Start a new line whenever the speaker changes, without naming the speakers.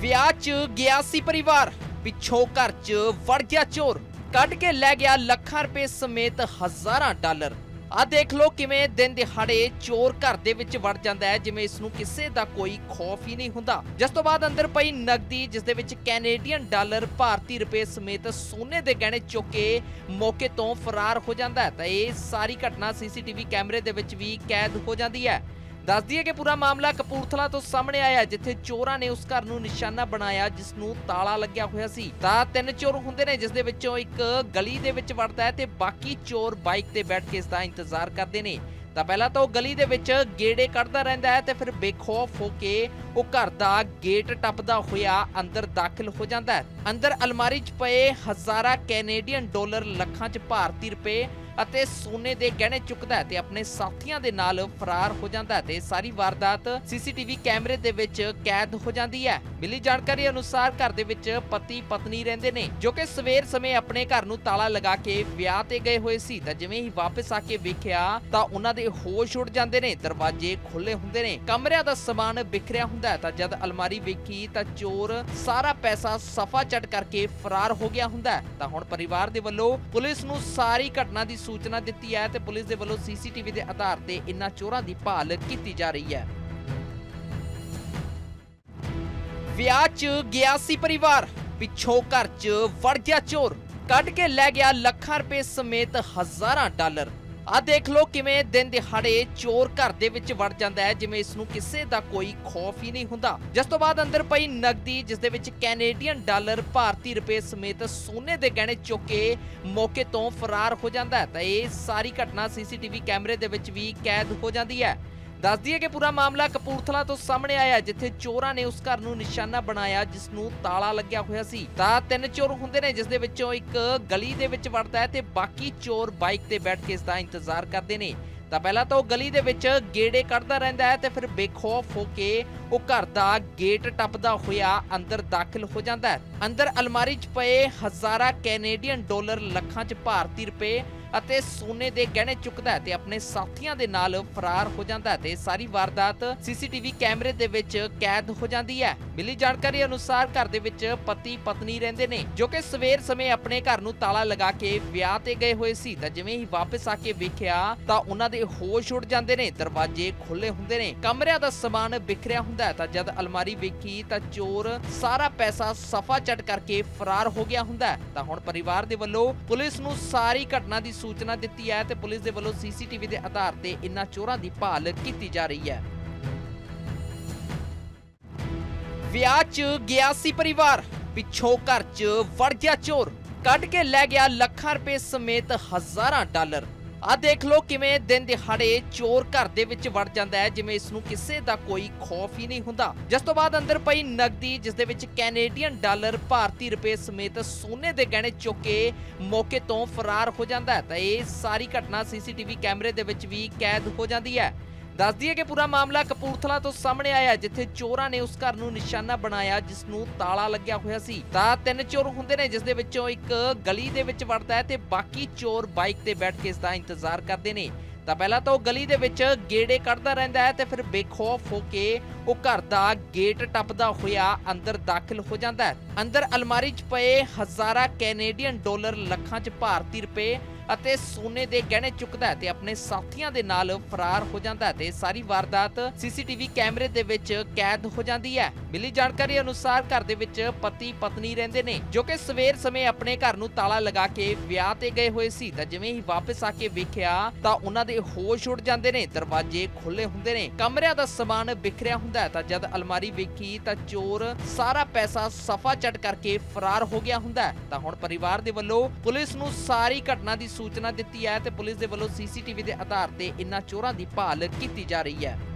ਵਿਆਹ 'ਚ ਗਿਆ ਸੀ ਪਰਿਵਾਰ, ਪਿੱਛੋਂ ਘਰ 'ਚ ਵੜ ਗਿਆ ਚੋਰ, ਕੱਢ ਕੇ ਲੈ ਗਿਆ ਲੱਖਾਂ ਰੁਪਏ ਸਮੇਤ ਹਜ਼ਾਰਾਂ ਡਾਲਰ। ਆ ਦੇਖ ਲੋ ਕਿਵੇਂ ਦਿਨ ਦਿਹਾੜੇ ਚੋਰ ਘਰ ਦੇ ਵਿੱਚ ਵੜ ਜਾਂਦਾ ਹੈ, ਜਿਵੇਂ ਇਸ ਨੂੰ ਕਿਸੇ ਦਾ ਕੋਈ ਖੌਫ ਹੀ ਨਹੀਂ ਹੁੰਦਾ। ਜਿਸ ਤੋਂ ਬਾਅਦ ਅੰਦਰ ਪਈ ਨਕਦੀ, ਜਿਸ ਦੇ ਵਿੱਚ ਕੈਨੇਡੀਅਨ ਡਾਲਰ, ਭਾਰਤੀ ਰੁਪਏ ਸਮੇਤ ਸੋਨੇ ਦੇ ਗਹਿਣੇ ਚੁੱਕ ਕੇ ਮੌਕੇ ਤੋਂ ਫਰਾਰ ਹੋ ਜਾਂਦਾ ਹੈ। ਤਾਂ ਇਹ ਸਾਰੀ ਘਟਨਾ ਸੀਸੀਟੀਵੀ ਕੈਮਰੇ ਦੇ ਵਿੱਚ ਵੀ ਕੈਦ ਹੋ ਜਾਂਦੀ ਹੈ। ਦੱਸ ਦਈਏ ਕਿ ਪੂਰਾ ਮਾਮਲਾ ਕਪੂਰਥਲਾ ਤੋਂ ਸਾਹਮਣੇ ਆਇਆ, ਜਿੱਥੇ ਚੋਰਾਂ ਨੇ ਉਸ ਘਰ ਨੂੰ ਨਿਸ਼ਾਨਾ ਬਣਾਇਆ ਜਿਸ ਨੂੰ ਤਾਲਾ ਲੱਗਿਆ ਹੋਇਆ ਸੀ। ਤਾਂ 3 ਚੋਰ ਹੁੰਦੇ ਨੇ, ਜਿਸ ਦੇ ਵਿੱਚੋਂ ਇੱਕ ਗਲੀ ਦੇ ਵਿੱਚ ਵੜਦਾ ਹੈ ਤੇ ਬਾਕੀ ਚੋਰ ਬਾਈਕ ਤੇ ਬੈਠ ਕੇ ਇਸ ਦਾ ਇੰਤਜ਼ਾਰ ਕਰਦੇ ਨੇ। ਤਾਂ ਪਹਿਲਾਂ ਤਾਂ ਉਹ ਗਲੀ ਦੇ ਵਿੱਚ ਗੇੜੇ ਕੱਢਦਾ ਰਹਿੰਦਾ ਹੈ ਤੇ ਫਿਰ ਬੇਖੌਫ ਹੋ ਕੇ ਉਹ ਘਰ ਦਾ ਗੇਟ ਟੱਪਦਾ ਹੋਇਆ ਅੰਦਰ ਦਾਖਲ ਹੋ ਜਾਂਦਾ ਹੈ। ਅੰਦਰ ਅਲਮਾਰੀ 'ਚ ਪਏ ਹਜ਼ਾਰਾਂ ਕੈਨੇਡੀਅਨ ਡਾਲਰ, ਲੱਖਾਂ 'ਚ ਭਾਰਤੀ ਰੁਪਏ ਅਤੇ ਸੋਨੇ ਦੇ ਗਹਿਣੇ ਚੁੱਕਦਾ ਹੈ ਤੇ ਆਪਣੇ ਸਾਥੀਆਂ ਦੇ ਨਾਲ ਫਰਾਰ ਹੋ ਜਾਂਦਾ ਹੈ। ਤੇ ਸਾਰੀ ਵਾਰਦਾਤ ਸੀਸੀਟੀਵੀ ਕੈਮਰੇ ਦੇ ਵਿੱਚ ਕੈਦ ਹੋ ਜਾਂਦੀ ਹੈ। ਮਿਲੀ ਜਾਣਕਾਰੀ ਅਨੁਸਾਰ ਘਰ ਦੇ ਵਿੱਚ ਪਤੀ ਪਤਨੀ ਰਹਿੰਦੇ ਨੇ, ਜੋ ਕਿ ਸਵੇਰ ਸਮੇਂ ਆਪਣੇ ਘਰ ਨੂੰ ਤਾਲਾ ਲਗਾ ਕੇ ਵਿਆਹ ਤੇ ਗਏ ਹੋਏ ਸੀ। ਤਾਂ ਜਿਵੇਂ ਹੀ ਵਾਪਸ ਆ ਕੇ ਵੇਖਿਆ ਤਾਂ ਉਹਨਾਂ ਦੇ ਹੋਸ਼ ਉੱਡ ਜਾਂਦੇ ਨੇ, ਦਰਵਾਜ਼ੇ ਖੁੱਲੇ ਹੁੰਦੇ ਨੇ, ਕਮਰਿਆਂ ਦਾ ਸਮਾਨ ਬਿਖਰਿਆ ਹੁੰਦਾ ਹੈ। ਤਾਂ ਜਦ ਅਲਮਾਰੀ ਵੇਖੀ ਤਾਂ ਚੋਰ ਸਾਰਾ ਪੈਸਾ ਸਫਾ ਚੱਟ ਕਰਕੇ ਫਰਾਰ ਹੋ ਗਿਆ ਹੁੰਦਾ ਹੈ। ਤਾਂ ਹੁਣ ਪਰਿਵਾਰ ਦੇ ਵੱਲੋਂ ਪੁਲਿਸ ਨੂੰ ਸਾਰੀ ਘਟਨਾ ਦੀ ਸੂਚਨਾ ਦਿੱਤੀ ਹੈ ਤੇ ਪੁਲਿਸ ਦੇ ਵੱਲੋਂ ਸੀਸੀਟੀਵੀ ਦੇ ਆਧਾਰ ਤੇ ਇਨ੍ਹਾਂ ਚੋਰਾਂ ਦੀ ਭਾਲ ਕੀਤੀ ਜਾ ਰਹੀ ਹੈ। ਵਿਆਹ 'ਚ ਗਿਆ ਸੀ ਪਰਿਵਾਰ, ਪਿੱਛੋਂ ਘਰ 'ਚ ਵੜ ਗਿਆ ਚੋਰ, ਕੱਢ ਕੇ ਲੈ ਗਿਆ ਲੱਖਾਂ ਰੁਪਏ ਸਮੇਤ ਹਜ਼ਾਰਾਂ ਡਾਲਰ। ਆ ਦੇਖ ਲੋ ਕਿਵੇਂ ਦਿਨ ਦਿਹਾੜੇ ਚੋਰ ਘਰ ਦੇ ਵਿੱਚ ਵੜ ਜਾਂਦਾ ਹੈ, ਜਿਵੇਂ ਇਸ ਨੂੰ ਕਿਸੇ ਦਾ ਕੋਈ ਖੌਫ ਹੀ ਨਹੀਂ ਹੁੰਦਾ। ਜਿਸ ਤੋਂ ਬਾਅਦ ਅੰਦਰ ਪਈ ਨਕਦੀ, ਜਿਸ ਦੇ ਵਿੱਚ ਕੈਨੇਡੀਅਨ ਡਾਲਰ, ਭਾਰਤੀ ਰੁਪਏ ਸਮੇਤ ਸੋਨੇ ਦੇ ਗਹਿਣੇ ਚੁੱਕ ਕੇ ਮੌਕੇ ਤੋਂ ਫਰਾਰ ਹੋ ਜਾਂਦਾ ਹੈ। ਤਾਂ ਇਹ ਸਾਰੀ ਘਟਨਾ ਸੀਸੀਟੀਵੀ ਕੈਮਰੇ ਦੇ ਵਿੱਚ ਵੀ ਕੈਦ ਹੋ ਜਾਂਦੀ ਹੈ। ਦੱਸ ਦਈਏ ਕਿ ਪੂਰਾ ਮਾਮਲਾ ਕਪੂਰਥਲਾ ਤੋਂ ਸਾਹਮਣੇ ਆਇਆ, ਜਿੱਥੇ ਚੋਰਾਂ ਨੇ ਉਸ ਘਰ ਨੂੰ ਨਿਸ਼ਾਨਾ ਬਣਾਇਆ ਜਿਸ ਨੂੰ ਤਾਲਾ ਲੱਗਿਆ ਹੋਇਆ ਸੀ। ਤਾਂ 3 ਚੋਰ ਹੁੰਦੇ ਨੇ, ਜਿਸ ਦੇ ਵਿੱਚੋਂ ਇੱਕ ਗਲੀ ਦੇ ਵਿੱਚ ਵੜਦਾ ਹੈ ਤੇ ਬਾਕੀ ਚੋਰ ਬਾਈਕ ਤੇ ਬੈਠ ਕੇ ਇਸ ਦਾ ਇੰਤਜ਼ਾਰ ਕਰਦੇ ਨੇ। ਤਾਂ ਪਹਿਲਾਂ ਤਾਂ ਉਹ ਗਲੀ ਦੇ ਵਿੱਚ ਗੇੜੇ ਕੱਢਦਾ ਰਹਿੰਦਾ ਹੈ ਤੇ ਫਿਰ ਬੇਖੌਫ ਹੋ ਕੇ ਉਹ ਘਰ ਦਾ ਗੇਟ ਟੱਪਦਾ ਹੋਇਆ ਅੰਦਰ ਦਾਖਲ ਹੋ ਜਾਂਦਾ ਹੈ। ਅੰਦਰ ਅਲਮਾਰੀ 'ਚ ਪਏ ਹਜ਼ਾਰਾਂ ਕੈਨੇਡੀਅਨ ਡਾਲਰ, ਲੱਖਾਂ 'ਚ ਭਾਰਤੀ ਰੁਪਏ ਅਤੇ ਸੋਨੇ ਦੇ ਗਹਿਣੇ ਚੁੱਕਦਾ ਹੈ ਤੇ ਆਪਣੇ ਸਾਥੀਆਂ ਦੇ ਨਾਲ ਫਰਾਰ ਹੋ ਜਾਂਦਾ ਹੈ। ਤੇ ਸਾਰੀ ਵਾਰਦਾਤ ਸੀਸੀਟੀਵੀ ਕੈਮਰੇ ਦੇ ਵਿੱਚ ਕੈਦ ਹੋ ਜਾਂਦੀ ਹੈ। ਮਿਲੀ ਜਾਣਕਾਰੀ ਅਨੁਸਾਰ ਘਰ ਦੇ ਵਿੱਚ ਪਤੀ ਪਤਨੀ ਰਹਿੰਦੇ ਨੇ, ਜੋ ਕਿ ਸਵੇਰ ਸਮੇਂ ਆਪਣੇ ਘਰ ਨੂੰ ਤਾਲਾ ਲਗਾ ਕੇ ਵਿਆਹ ਤੇ ਗਏ ਹੋਏ ਸੀ। ਤਾਂ ਜਿਵੇਂ ਹੀ ਵਾਪਸ ਆ ਕੇ ਵੇਖਿਆ ਤਾਂ ਉਹਨਾਂ ਦੇ ਹੋਸ਼ ਉੱਡ ਜਾਂਦੇ ਨੇ, ਦਰਵਾਜ਼ੇ ਖੁੱਲੇ ਹੁੰਦੇ ਨੇ, ਕਮਰਿਆਂ ਦਾ ਸਮਾਨ ਬਿਖਰਿਆ ਹੁੰਦਾ ਹੈ। ਤਾਂ ਜਦ ਅਲਮਾਰੀ ਵੇਖੀ ਤਾਂ ਚੋਰ ਸਾਰਾ ਪੈਸਾ ਸਫਾ ਚੱਟ ਕਰਕੇ ਫਰਾਰ ਹੋ ਗਿਆ ਹੁੰਦਾ ਹੈ। ਤਾਂ ਹੁਣ ਪਰਿਵਾਰ ਦੇ ਵੱਲੋਂ ਪੁਲਿਸ ਨੂੰ ਸਾਰੀ ਘਟਨਾ ਦੀ ਸੂਚਨਾ ਦਿੱਤੀ ਹੈ ਤੇ ਪੁਲਿਸ ਦੇ ਵੱਲੋਂ ਸੀਸੀਟੀਵੀ ਦੇ ਆਧਾਰ ਤੇ ਇਨ੍ਹਾਂ ਚੋਰਾਂ ਦੀ ਭਾਲ ਕੀਤੀ ਜਾ ਰਹੀ ਹੈ। ਵਿਆਹ 'ਚ ਗਿਆ ਸੀ ਪਰਿਵਾਰ, ਪਿੱਛੋਂ ਘਰ 'ਚ ਵੜ ਗਿਆ ਚੋਰ, ਕੱਢ ਕੇ ਲੈ ਗਿਆ ਲੱਖਾਂ ਰੁਪਏ ਸਮੇਤ ਹਜ਼ਾਰਾਂ ਡਾਲਰ। ਆ ਦੇਖ ਲੋ ਕਿਵੇਂ ਦਿਨ ਦਿਹਾੜੇ ਚੋਰ ਘਰ ਦੇ ਵਿੱਚ ਵੜ ਜਾਂਦਾ ਹੈ, ਜਿਵੇਂ ਇਸ ਨੂੰ ਕਿਸੇ ਦਾ ਕੋਈ ਖੌਫ ਹੀ ਨਹੀਂ ਹੁੰਦਾ। ਜਿਸ ਤੋਂ ਬਾਅਦ ਅੰਦਰ ਪਈ ਨਕਦੀ, ਜਿਸ ਦੇ ਵਿੱਚ ਕੈਨੇਡੀਅਨ ਡਾਲਰ, ਭਾਰਤੀ ਰੁਪਏ ਸਮੇਤ ਸੋਨੇ ਦੇ ਗਹਿਣੇ ਚੁੱਕ ਕੇ ਮੌਕੇ ਤੋਂ ਫਰਾਰ ਹੋ ਜਾਂਦਾ ਹੈ। ਤਾਂ ਇਹ ਸਾਰੀ ਘਟਨਾ ਸੀਸੀਟੀਵੀ ਕੈਮਰੇ ਦੇ ਵਿੱਚ ਵੀ ਕੈਦ ਹੋ ਜਾਂਦੀ ਹੈ। ਦੱਸ ਦਈਏ ਕਿ ਪੂਰਾ ਮਾਮਲਾ ਕਪੂਰਥਲਾ ਤੋਂ ਸਾਹਮਣੇ ਆਇਆ, ਜਿੱਥੇ ਚੋਰਾਂ ਨੇ ਉਸ ਘਰ ਨੂੰ ਨਿਸ਼ਾਨਾ ਬਣਾਇਆ ਜਿਸ ਨੂੰ ਤਾਲਾ ਲੱਗਿਆ ਹੋਇਆ ਸੀ। ਤਾਂ 3 ਚੋਰ ਹੁੰਦੇ ਨੇ, ਜਿਸ ਦੇ ਵਿੱਚੋਂ ਇੱਕ ਗਲੀ ਦੇ ਵਿੱਚ ਵੜਦਾ ਹੈ ਤੇ ਬਾਕੀ ਚੋਰ ਬਾਈਕ ਤੇ ਬੈਠ ਕੇ ਇਸ ਦਾ ਇੰਤਜ਼ਾਰ ਕਰਦੇ ਨੇ। ਤਾਂ ਪਹਿਲਾਂ ਤਾਂ ਉਹ ਗਲੀ ਦੇ ਵਿੱਚ ਗੇੜੇ ਕੱਢਦਾ ਰਹਿੰਦਾ ਹੈ ਤੇ ਫਿਰ ਬੇਖੌਫ ਹੋ ਕੇ ਉਹ ਘਰ ਦਾ ਗੇਟ ਟੱਪਦਾ ਹੋਇਆ ਅੰਦਰ ਦਾਖਲ ਹੋ ਜਾਂਦਾ ਹੈ। ਅੰਦਰ ਅਲਮਾਰੀ 'ਚ ਪਏ ਹਜ਼ਾਰਾਂ ਕੈਨੇਡੀਅਨ ਡਾਲਰ, ਲੱਖਾਂ 'ਚ ਭਾਰਤੀ ਰੁਪਏ ਅਤੇ ਸੋਨੇ ਦੇ ਗਹਿਣੇ ਚੁੱਕਦਾ ਹੈ ਤੇ ਆਪਣੇ ਸਾਥੀਆਂ ਦੇ ਨਾਲ ਫਰਾਰ ਹੋ ਜਾਂਦਾ ਹੈ। ਤੇ ਸਾਰੀ ਵਾਰਦਾਤ ਸੀਸੀਟੀਵੀ ਕੈਮਰੇ ਦੇ ਵਿੱਚ ਕੈਦ ਹੋ ਜਾਂਦੀ ਹੈ। ਮਿਲੀ ਜਾਣਕਾਰੀ ਅਨੁਸਾਰ ਘਰ ਦੇ ਵਿੱਚ ਪਤੀ ਪਤਨੀ ਰਹਿੰਦੇ ਨੇ, ਜੋ ਕਿ ਸਵੇਰ ਸਮੇਂ ਆਪਣੇ ਘਰ ਨੂੰ ਤਾਲਾ ਲਗਾ ਕੇ ਵਿਆਹ ਤੇ ਗਏ ਹੋਏ ਸੀ। ਤਾਂ ਜਿਵੇਂ ਹੀ ਵਾਪਸ ਆ ਕੇ ਵੇਖਿਆ ਤਾਂ ਉਹਨਾਂ ਦੇ ਹੋਸ਼ ਉੱਡ ਜਾਂਦੇ ਨੇ, ਦਰਵਾਜ਼ੇ ਖੁੱਲੇ ਹੁੰਦੇ ਨੇ, ਕਮਰਿਆਂ ਦਾ ਸਮਾਨ ਬਿਖਰਿਆ ਹੁੰਦਾ ਹੈ। ਤਾਂ ਜਦ ਅਲਮਾਰੀ ਵੇਖੀ ਤਾਂ ਚੋਰ ਸਾਰਾ ਪੈਸਾ ਸਫਾ ਚੱਟ ਕਰਕੇ ਫਰਾਰ ਹੋ ਗਿਆ ਹੁੰਦਾ ਹੈ। ਤਾਂ ਹੁਣ ਪਰਿਵਾਰ ਦੇ ਵੱਲੋਂ ਪੁਲਿਸ ਨੂੰ ਸਾਰੀ ਘਟਨਾ ਦੀ ਸੂਚਨਾ ਦਿੱਤੀ ਹੈ ਤੇ ਪੁਲਿਸ ਦੇ ਵੱਲੋਂ ਸੀਸੀਟੀਵੀ ਦੇ ਆਧਾਰ ਤੇ ਇਨ੍ਹਾਂ ਚੋਰਾਂ ਦੀ ਭਾਲ ਕੀਤੀ ਜਾ ਰਹੀ ਹੈ।